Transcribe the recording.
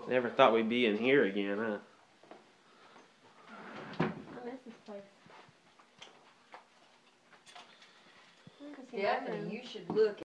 Never thought we'd be in here again, huh? I miss this place. Stephanie, you should look